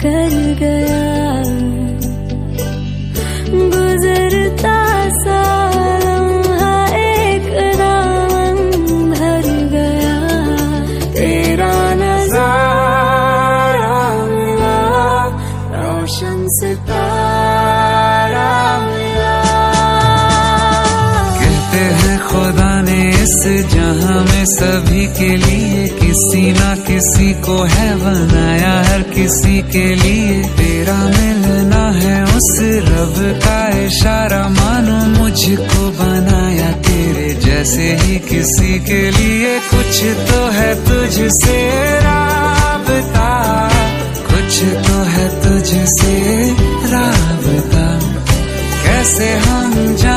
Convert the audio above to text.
कर गया, गुजरता सा लम्हा एक दामन भर गया, तेरा नजारा मिला, रोशन सितारा मिला। कहते हैं खुदा ने इस जहां में सभी के लिए किसी ना किसी को है बनाया, हर किसी के लिए तेरा मिलना है उस रब का इशारा, मानो मुझको बनाया तेरे जैसे ही किसी के लिए। कुछ तो है तुझसे राबता, कुछ तो है तुझसे राबता, कैसे हम